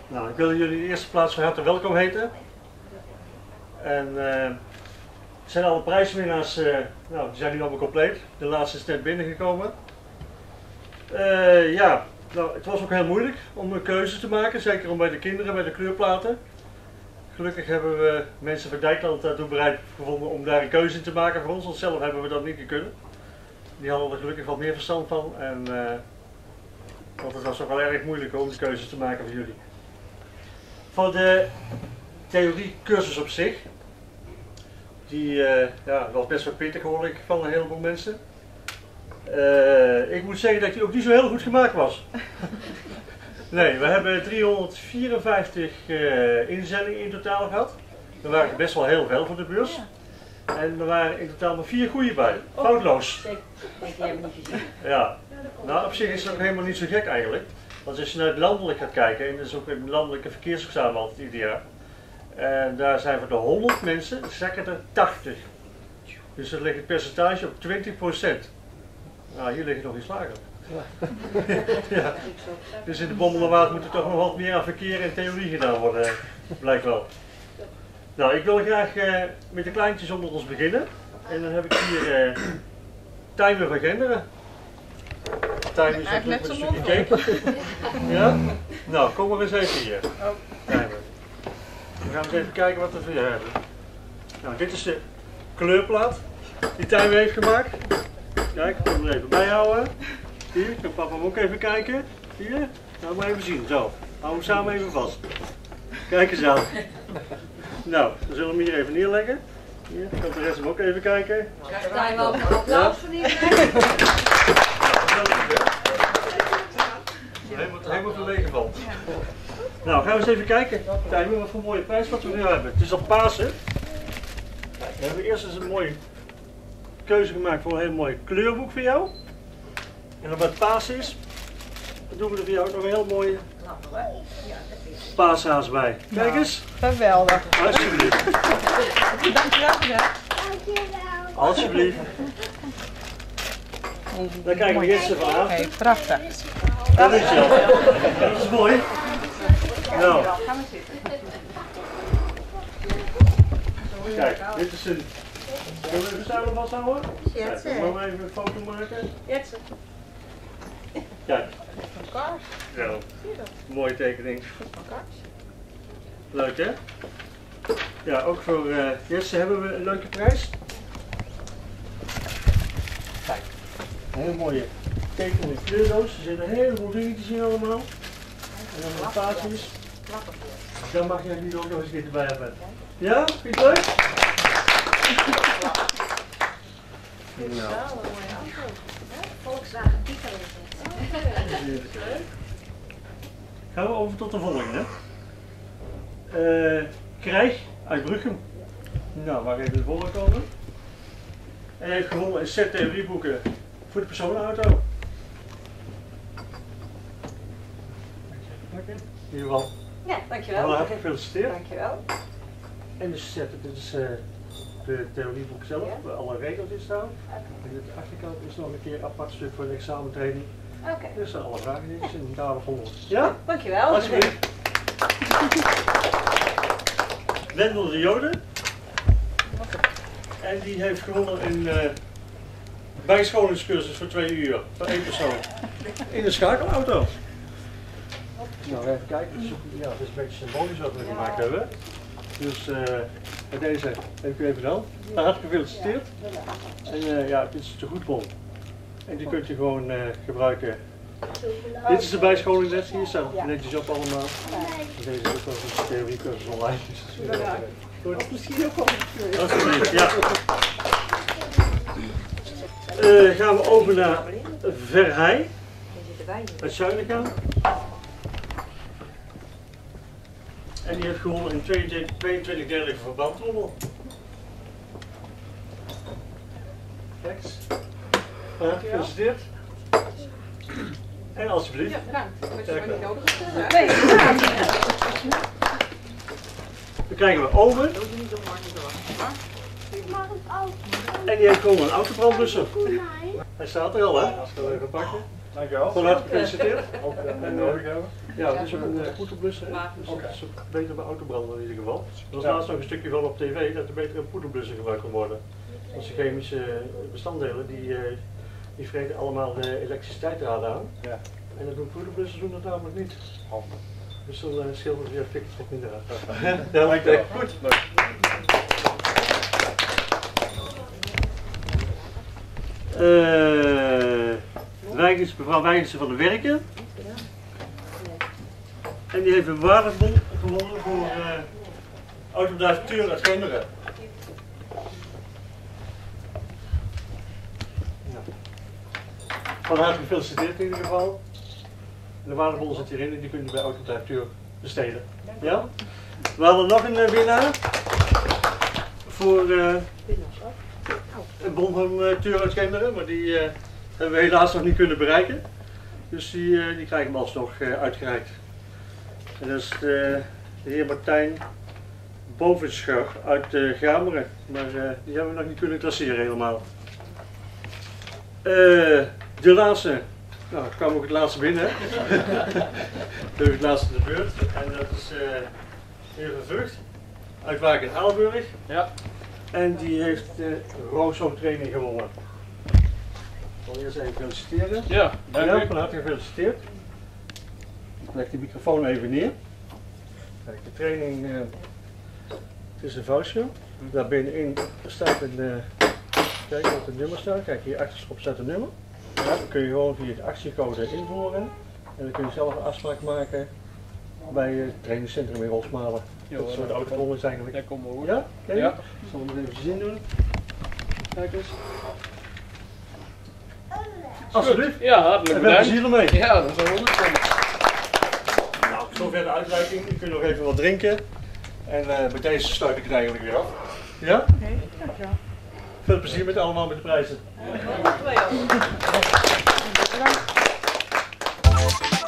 Nou, ik wil jullie in de eerste plaats van harte welkom heten. En zijn alle prijswinnaars, nou, die zijn nu allemaal compleet. De laatste is net binnengekomen. Ja, nou, het was ook heel moeilijk om een keuze te maken, zeker om bij de kinderen, bij de kleurplaten. Gelukkig hebben we mensen van Dijkland daartoe bereid gevonden om daar een keuze in te maken voor ons, want zelf hebben we dat niet kunnen. Die hadden er gelukkig wat meer verstand van, en, want het was ook wel erg moeilijk om de keuzes te maken voor jullie. Voor de theoriecursus op zich, die ja, was best wel pittig hoor ik van een heleboel mensen. Ik moet zeggen dat die ook niet zo heel goed gemaakt was. Nee, we hebben 354 inzendingen in totaal gehad. Er waren best wel heel veel voor de beurs. En er waren in totaal maar 4 goede bij. Foutloos. Ja, nou op zich is het ook helemaal niet zo gek eigenlijk. Want als je naar het landelijk gaat kijken, en dat is ook een landelijke verkeersexamen altijd ieder jaar. En daar zijn voor de 100 mensen, zakken er 80. Dus dan ligt het percentage op 20%. Nou, hier liggen nog iets lager. Ja. Dus in de Bommelerwaard moet er toch nog wat meer aan verkeer en theorie gedaan worden, blijkt wel. Nou, ik wil graag met de kleintjes onder ons beginnen. En dan heb ik hier Tijmen van Genderen. Tijmen is natuurlijk met een stukje cake. Ja? Nou, kom maar eens even hier. Tijmen. We gaan eens even kijken wat we voor je hebben. Nou, dit is de kleurplaat die Tijmen heeft gemaakt. Kijk, ik moet er even bijhouden. Hier, kan papa hem ook even kijken. Hier, nou maar even zien. Zo, hou hem samen even vast. Kijk eens aan. Nou, dan zullen we hem hier even neerleggen. Hier, kan de rest hem ook even kijken. Krijgt hij wel een applaus van iedereen? Helemaal verlegen valt. Nou, gaan we eens even kijken. Tijmen, wat voor mooie prijs wat we nu hebben. Het is al Pasen. We hebben eerst eens een mooie keuze gemaakt voor een heel mooi kleurboek voor jou. En omdat het Pasen is, dan doen we er voor jou nog een heel mooie paashaas bij. Kijk eens. Geweldig. Alsjeblieft. Dankjewel. Dankjewel. Alsjeblieft. Dan kijken we Jesse van Oké, achter. prachtig. Dat is wel. Dat is mooi. Nou. Gaan we zitten. Kijk, dit is een... Zullen we even samen vasthouden? Jetse. Kijk, we even een foto maken. Jetse. Kijk. Ja, mooie tekening. Leuk hè? Ja, ook voor Jesse hebben we een leuke prijs. Kijk, een hele mooie tekening kleurdoos. Er zitten een heleboel dingetjes in allemaal. En dan een paasjes. Dan mag jij die ook nog eens een keer erbij hebben. Ja, vind je het leuk? Nou. Volkswagen Pieter. Gaan we over tot de volgende. Krijg uit Bruchem. Nou, waar even de volgende komen. En hij heeft gewonnen een set theorieboeken voor de personenauto. In ieder geval, Ja, dankjewel. heel erg gefeliciteerd. Dankjewel. En de set, dit is de theorieboek zelf, waar alle regels in staan. En de achterkant is nog een keer een apart stuk voor de examentraining. Oké. Dus alle vragen die is in daar van ons. Ja? Dankjewel. Alsjeblieft. Wendel de Joden. En die heeft gewonnen een bijscholingscursus voor 2 uur, voor 1 persoon. In een schakelauto. Nou, even kijken. Ja, dat is een beetje symbolisch wat we gemaakt hebben. Dus met deze heb ik u even gedaan. Nou, hartelijk gefeliciteerd. En ja, dit is de goedbon. En die kunt je gewoon gebruiken. Dit is de bijscholingles, hier staat netjes op allemaal. Deze is ook wel een theoriecursus online. Goed. Misschien ook wel een Alsjeblieft, ja. Gaan we over naar Verheij. Uit Zuidelijke. En die heeft gewonnen een 22-delige verbandtrommel. Kijk eens. Gefeliciteerd. En alsjeblieft. Ja, bedankt. Dat je Kijk maar niet wel. nodig hebt. Nee, Dan krijgen we Owen. En die heeft gewoon een autobrandblusser. Hij staat er al, hè? Als we hem even pakken. Dankjewel. Van harte gefeliciteerd. Ook nodig hebben. Ja, dat is ook een poederblusser. Dus dat is ook beter bij autobranden in ieder geval. Er was laatst nog een stukje van op tv dat er beter een poederblusser gebruikt kan worden. Want de chemische bestanddelen die vreten allemaal de elektriciteitsdraad aan. Ja. En dat doen poederblussers doen dat namelijk niet. Handig. Dus dan scheelt het weer fik toch minder uit. Ja, Ja, dankjewel. goed. Leuk. Mevrouw Wijgensen van de Werken. En die heeft een waardebon gewonnen voor autobedrijf Teur uit Geenderen. Nou. Van harte gefeliciteerd in ieder geval. De waardebon zit hierin en die kunt u bij autobedrijf Teur besteden. Ja? We hadden nog een winnaar voor een bon van Teur uit Geenderen, maar die hebben we helaas nog niet kunnen bereiken. Dus die krijgen we alsnog uitgereikt. En dat is de heer Martijn Bovenschor uit Gameren, maar die hebben we nog niet kunnen traceren helemaal. De laatste, nou ik kwam ook het laatste binnen, dus het laatste de beurt. En dat is de heer Vervucht uit Waak in Aalburg. Ja. En die heeft de Rozo training gewonnen. Ik wil eerst even feliciteren. Ja, dank Ja, u. van harte gefeliciteerd. Ik leg de microfoon even neer. Kijk, de training, het is een voucher. Daar binnenin staat een, kijk wat het nummer staat. Kijk, hier achterop staat een nummer. Ja, dan kun je gewoon via de actiecode invoeren. En dan kun je zelf een afspraak maken bij het trainingscentrum in Rosmalen. Dat is een soort autobron is eigenlijk. Dat komt maar goed. Ja? Kijk. Ja. Ik zal hem even zin doen. Kijk eens. Alsjeblieft. Ja, hartelijk En we hebben bedankt. plezier ermee. Ja, dat is wel goed. Nou, zover de uitreiking. Je kunt nog even wat drinken. En met deze sluit ik het eigenlijk weer af. Ja? Oké, dankjewel. Veel plezier met allemaal met de prijzen. Bedankt.